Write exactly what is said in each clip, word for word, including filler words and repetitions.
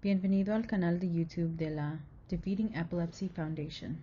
Bienvenido al canal de YouTube de la Defeating Epilepsy Foundation.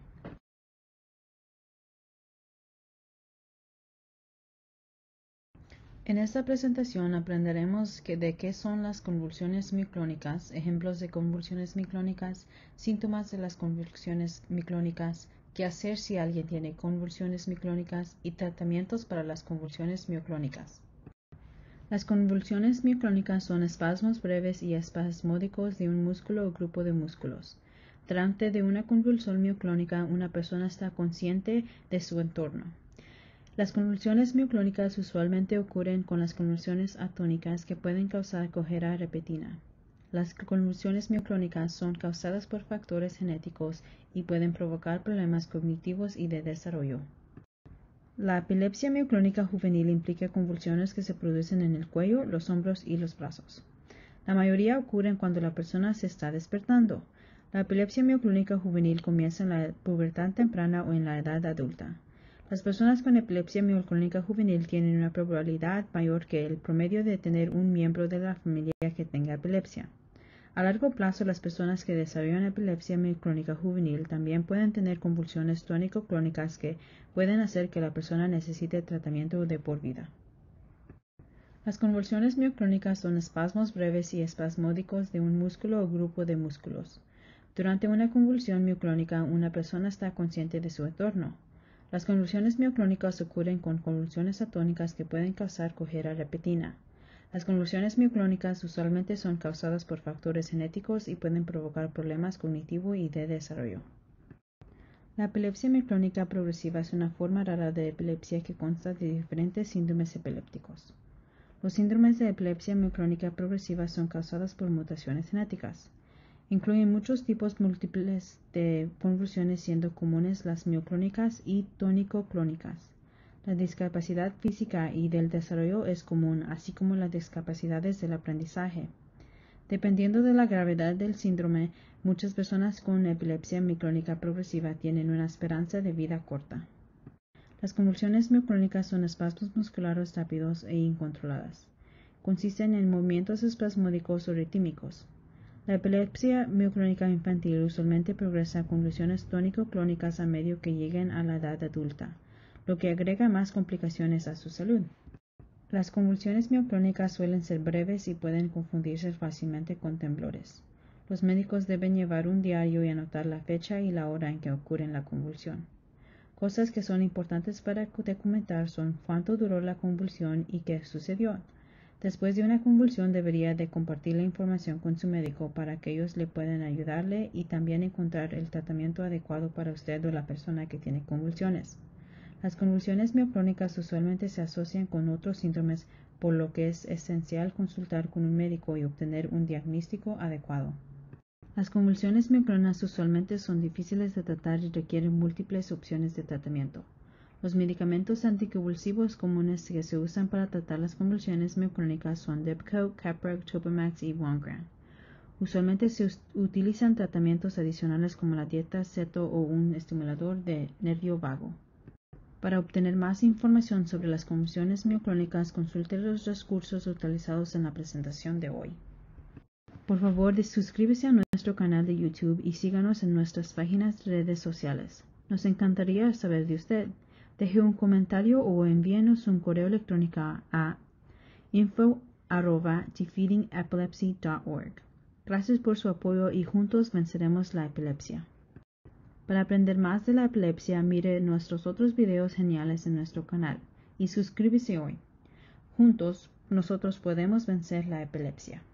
En esta presentación aprenderemos que de qué son las convulsiones mioclónicas, ejemplos de convulsiones mioclónicas, síntomas de las convulsiones mioclónicas, qué hacer si alguien tiene convulsiones mioclónicas y tratamientos para las convulsiones mioclónicas. Las convulsiones mioclónicas son espasmos breves y espasmódicos de un músculo o grupo de músculos. Durante de una convulsión mioclónica, una persona está consciente de su entorno. Las convulsiones mioclónicas usualmente ocurren con las convulsiones atónicas que pueden causar cojera repentina. Las convulsiones mioclónicas son causadas por factores genéticos y pueden provocar problemas cognitivos y de desarrollo. La epilepsia mioclónica juvenil implica convulsiones que se producen en el cuello, los hombros y los brazos. La mayoría ocurren cuando la persona se está despertando. La epilepsia mioclónica juvenil comienza en la pubertad temprana o en la edad adulta. Las personas con epilepsia mioclónica juvenil tienen una probabilidad mayor que el promedio de tener un miembro de la familia que tenga epilepsia. A largo plazo, las personas que desarrollan epilepsia mioclónica juvenil también pueden tener convulsiones tónico-clónicas que pueden hacer que la persona necesite tratamiento de por vida. Las convulsiones mioclónicas son espasmos breves y espasmódicos de un músculo o grupo de músculos. Durante una convulsión mioclónica, una persona está consciente de su entorno. Las convulsiones mioclónicas ocurren con convulsiones atónicas que pueden causar cojera repentina. Las convulsiones mioclónicas usualmente son causadas por factores genéticos y pueden provocar problemas cognitivos y de desarrollo. La epilepsia mioclónica progresiva es una forma rara de epilepsia que consta de diferentes síndromes epilépticos. Los síndromes de epilepsia mioclónica progresiva son causados por mutaciones genéticas. Incluyen muchos tipos múltiples de convulsiones, siendo comunes las mioclónicas y tónico-clónicas. La discapacidad física y del desarrollo es común, así como las discapacidades del aprendizaje. Dependiendo de la gravedad del síndrome, muchas personas con epilepsia mioclónica progresiva tienen una esperanza de vida corta. Las convulsiones mioclónicas son espasmos musculares rápidos e incontroladas. Consisten en movimientos espasmódicos o ritmicos. La epilepsia mioclónica infantil usualmente progresa a convulsiones tónico-clónicas a medida que lleguen a la edad adulta, lo que agrega más complicaciones a su salud. Las convulsiones mioclónicas suelen ser breves y pueden confundirse fácilmente con temblores. Los médicos deben llevar un diario y anotar la fecha y la hora en que ocurre la convulsión. Cosas que son importantes para documentar son cuánto duró la convulsión y qué sucedió. Después de una convulsión debería de compartir la información con su médico para que ellos le puedan ayudarle y también encontrar el tratamiento adecuado para usted o la persona que tiene convulsiones. Las convulsiones mioclónicas usualmente se asocian con otros síndromes, por lo que es esencial consultar con un médico y obtener un diagnóstico adecuado. Las convulsiones mioclónicas usualmente son difíciles de tratar y requieren múltiples opciones de tratamiento. Los medicamentos anticonvulsivos comunes que se usan para tratar las convulsiones mioclónicas son Depakote, Keppra, Topamax y Wongra. Usualmente se utilizan tratamientos adicionales como la dieta ceto o un estimulador de nervio vago. Para obtener más información sobre las convulsiones mioclónicas, consulte los recursos utilizados en la presentación de hoy. Por favor, suscríbase a nuestro canal de YouTube y síganos en nuestras páginas de redes sociales. Nos encantaría saber de usted. Deje un comentario o envíenos un correo electrónico a info arroba defeating epilepsy punto org. Gracias por su apoyo y juntos venceremos la epilepsia. Para aprender más de la epilepsia, mire nuestros otros videos geniales en nuestro canal y suscríbase hoy. Juntos, nosotros podemos vencer la epilepsia.